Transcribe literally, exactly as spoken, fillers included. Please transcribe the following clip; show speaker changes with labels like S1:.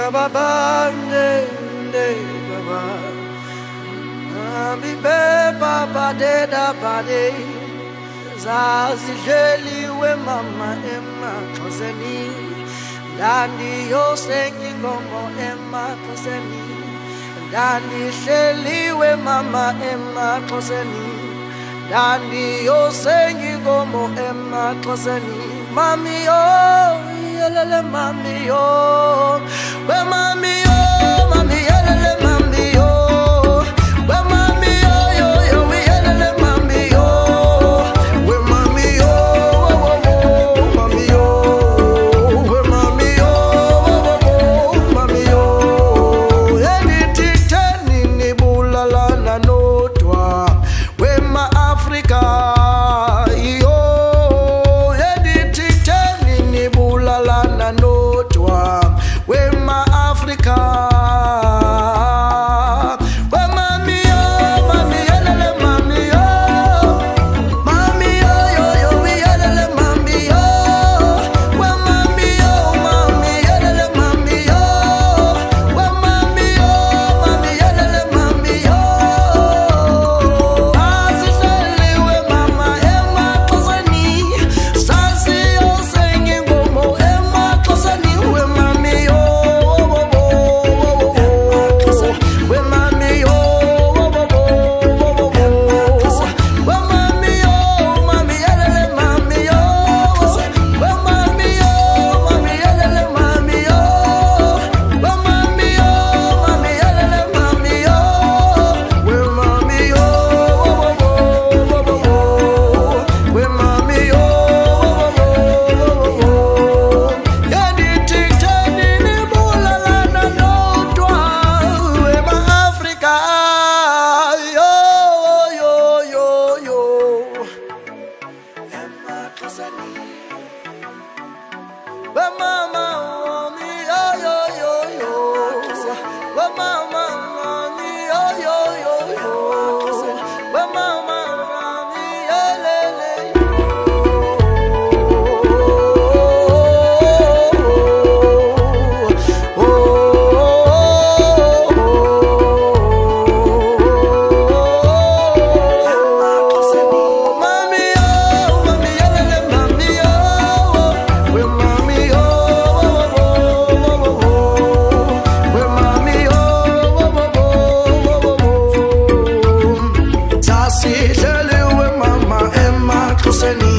S1: Baba, ne, ne, Baba. Ami be Baba de da bade. Zazi jeli we mama Emma Koseni. Dandi yo sengi gomo Emma Koseni. Dandi jeli we mama Emma Koseni. Dandi yo sengi gomo Emma Koseni. Mami yo, yelele mami yo. We mami yo, mami yelele mami yo. We mami yo, yo yo we yelele mami yo. We mami yo, oh oh oh, mami yo. We mami yo, oh oh oh, mami yo. Editi teni ni bulala na notwa. We ma Africa. Close